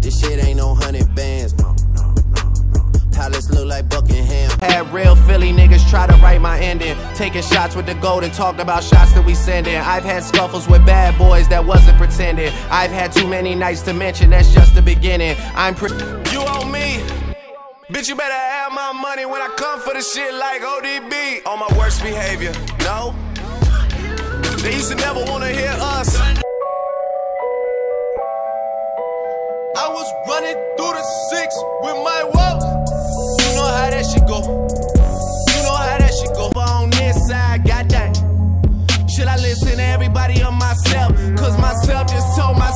This shit ain't no 100 bands, no. Palace look like Buckingham. Had real Philly niggas try to write my ending, taking shots with the gold and talked about shots that we sending. I've had scuffles with bad boys that wasn't pretending. I've had too many nights to mention, that's just the beginning. You owe me, bitch, you better have my money when I come for the shit like ODB. On my worst behavior, no. They used to never wanna hear us. I was running through the 6 with my woes. You know how that shit go. You know how that shit go. But on this side, goddamn, should I listen to everybody or myself? Cause myself just told myself